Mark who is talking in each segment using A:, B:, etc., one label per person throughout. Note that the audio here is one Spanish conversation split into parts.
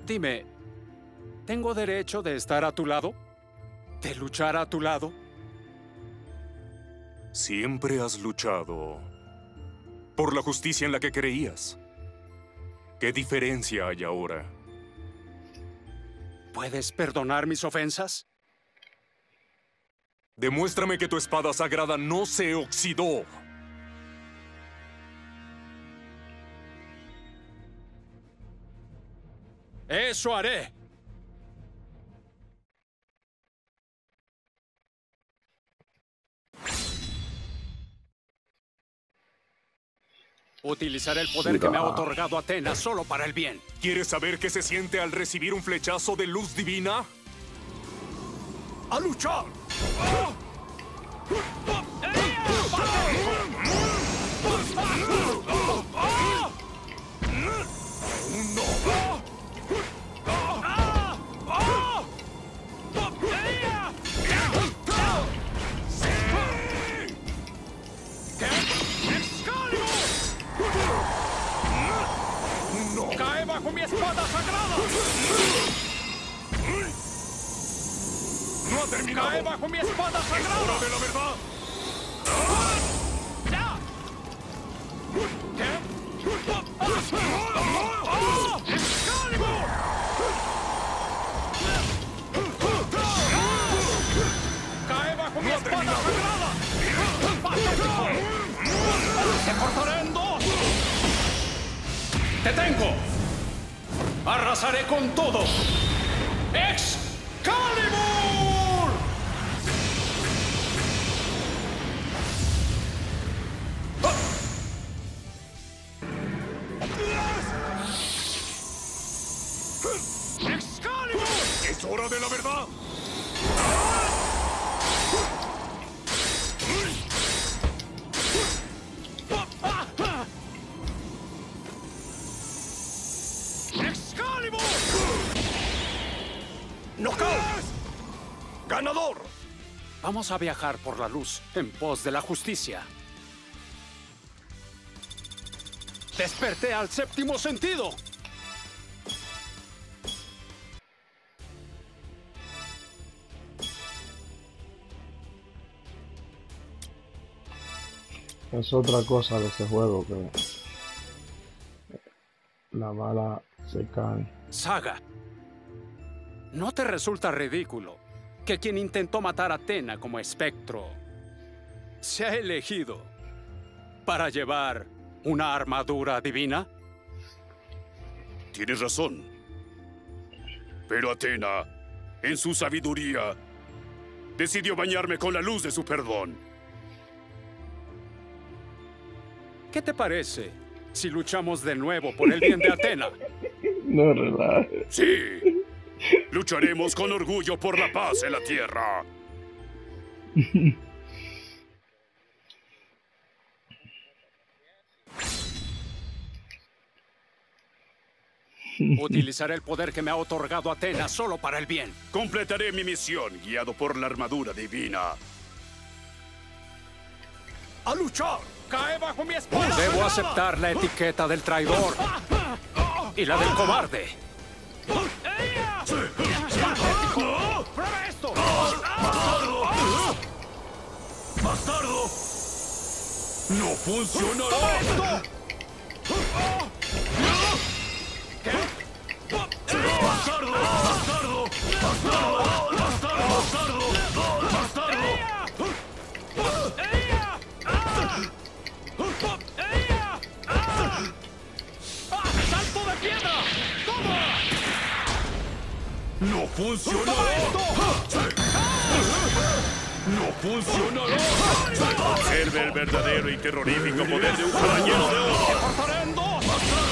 A: Dime, ¿tengo derecho de estar a tu lado? ¿De luchar a tu lado?
B: Siempre has luchado por la justicia en la que creías. ¿Qué diferencia hay ahora?
A: ¿Puedes perdonar mis ofensas?
B: Demuéstrame que tu espada sagrada no se oxidó.
A: ¡Eso haré! Utilizaré el poder que me ha otorgado Atenas solo para el bien.
B: ¿Quieres saber qué se siente al recibir un flechazo de luz divina? ¡A luchar!
A: ¡Cae bajo mi espada sagrada!
B: ¡No ha terminado!
A: ¡Cae bajo mi espada sagrada!
B: ¡Es hora de la verdad!
A: ¡Ya! ¿Qué? ¡Excalibur! ¡Cae bajo mi espada sagrada! ¡Patético! ¡Te cortaré en dos! ¡Te tengo! ¡Arrasaré con todo! ¡Excalibur! ¡Excalibur!
B: ¡Es hora de la verdad!
A: ¡Excalibur!
B: ¡Knockout! ¡Ganador!
A: Vamos a viajar por la luz en pos de la justicia. ¡Desperté al séptimo sentido!
C: Es otra cosa de ese juego que la bala se cae.
A: Saga, ¿no te resulta ridículo que quien intentó matar a Athena como espectro se ha elegido para llevar una armadura divina?
D: Tienes razón. Pero Athena, en su sabiduría, decidió bañarme con la luz de su perdón.
A: ¿Qué te parece si luchamos de nuevo por el bien de Athena?
C: No relajes.
D: ¡Sí! Lucharemos con orgullo por la paz en la tierra.
A: Utilizaré el poder que me ha otorgado Athena solo para el bien.
D: Completaré mi misión guiado por la armadura divina.
B: ¡A luchar!
A: ¡Cae bajo mi espada! Debo aceptar la etiqueta del traidor y la del cobarde. ¡Patético! ¡Prueba esto!
B: ¡Bastardo! ¡No funcionará!
A: ¡Esto! ¿Qué?
B: ¡Bastardo! ¡Bastardo! ¡Bastardo! ¡Bastardo! ¡Bastardo!
A: ¡Salto de piedra! ¡Toma!
B: ¡No funcionará! ¡No funcionará!
D: Observe el verdadero y terrorífico poder de un caballero de oro.
A: ¡Te cortaré en dos!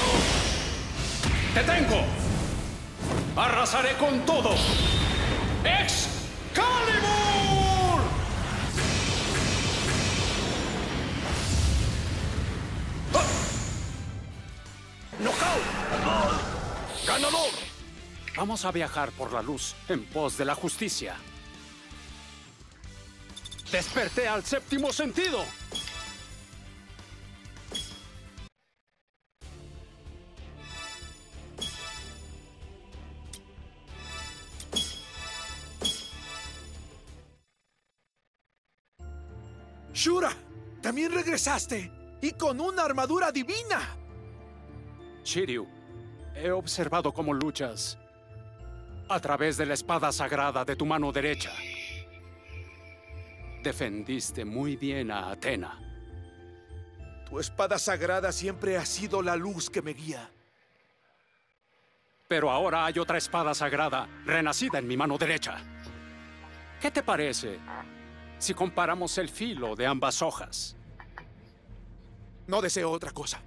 A: ¡Te tengo! ¡Arrasaré con todo! ¡Excalibur!
B: ¡Knockout! ¡Ganador!
A: Vamos a viajar por la luz en pos de la justicia. ¡Desperté al séptimo sentido!
E: Shura, también regresaste. Y con una armadura divina.
A: Shiryu, he observado cómo luchas a través de la espada sagrada de tu mano derecha. Defendiste muy bien a Athena.
E: Tu espada sagrada siempre ha sido la luz que me guía.
A: Pero ahora hay otra espada sagrada renacida en mi mano derecha. ¿Qué te parece si comparamos el filo de ambas hojas?
E: No deseo otra cosa.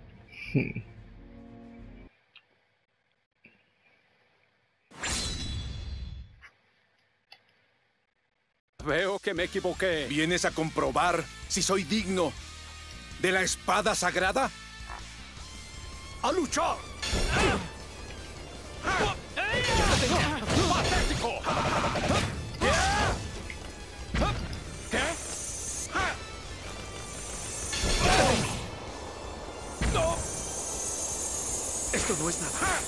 A: Veo que me equivoqué.
E: ¿Vienes a comprobar si soy digno de la espada sagrada? ¡A luchar!
A: ¡Patético! ¿Qué?
E: ¡No! Esto no es nada.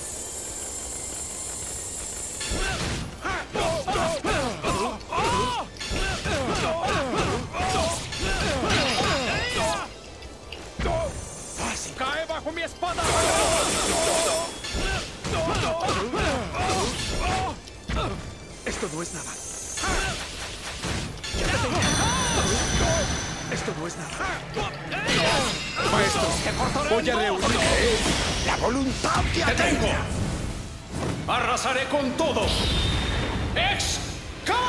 A: ¡Cae bajo mi espada!
E: Esto no es nada. Esto no es nada.
A: Maestros, voy a reunir
E: La voluntad que
A: ¡Te tengo! ¡Arrasaré con todo! ¡Excalibur!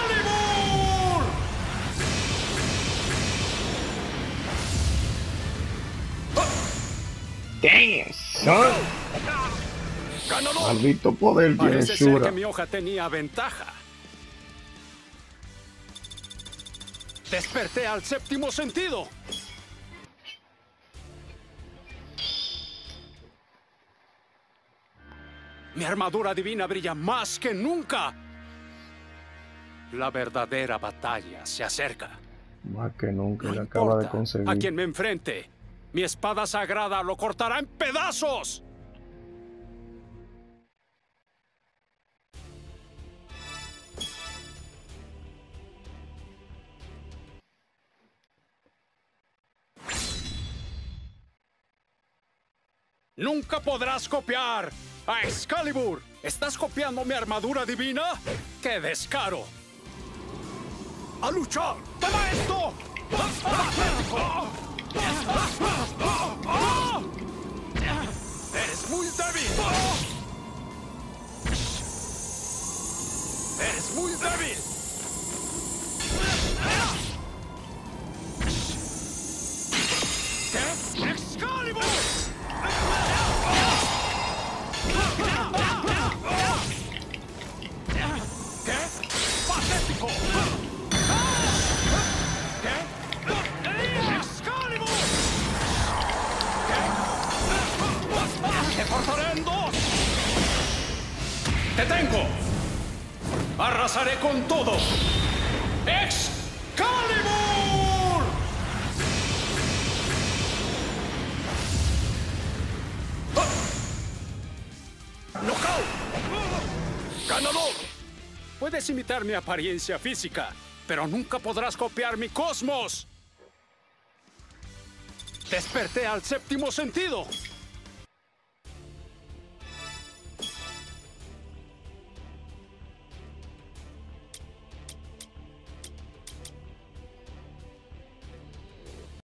C: Damn, son. Maldito poder tiene
A: Parece ser
C: Shura.
A: que mi hoja tenía ventaja. Desperté al séptimo sentido. Mi armadura divina brilla más que nunca. La verdadera batalla se acerca.
C: Más que nunca
A: No
C: le acaba de
A: importa
C: conseguir.
A: a quien me enfrente, mi espada sagrada lo cortará en pedazos. ¡Nunca podrás copiar a Excalibur! ¿Estás copiando mi armadura divina? ¡Qué descaro! ¡A luchar! ¡Toma esto! ¡Eres muy débil! ¡Eres muy débil! ¿Qué? ¡Excalibur! ¿Qué? ¡Patético! ¿Qué? ¡Excalibur! ¿Qué? ¡Te cortaré en dos! ¡Te tengo! ¡Arrasaré con todo! ¡Excalibur! ¡Knockout! ¡Ganador! Puedes imitar mi apariencia física, pero nunca podrás copiar mi cosmos. Desperté al séptimo sentido.